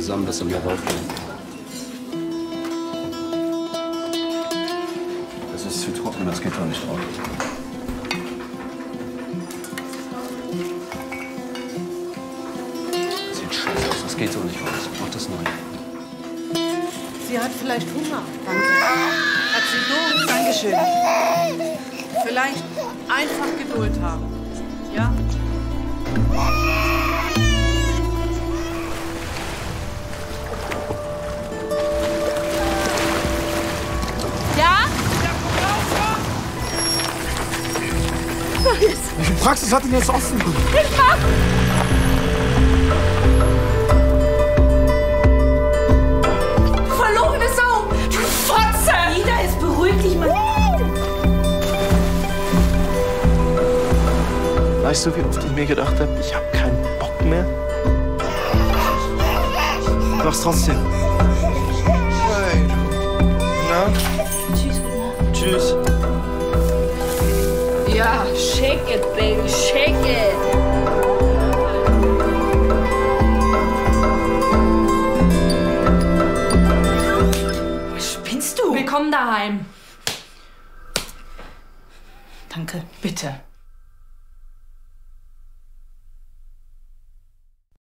zusammen, bis zum Meer raufgehen. Das ist zu trocken, das geht doch nicht drauf. Das sieht scheiße aus, das geht so nicht raus. Mach das neu. Sie hat vielleicht Hunger. Danke. Hat sie Durst? Dankeschön. Vielleicht einfach Geduld haben. Ja? Ja? Wie viel Praxis hat denn jetzt offen? Verlorene Sau! Du Fotze! Ida, jetzt beruhig dich mal. Weißt du, wie oft ich mir gedacht habe, ich habe keinen Bock mehr? Du machst trotzdem. Hey. Na? Tschüss. Tschüss. Ja, shake it, baby, shake it! Was spinnst du? Willkommen daheim. Danke. Bitte.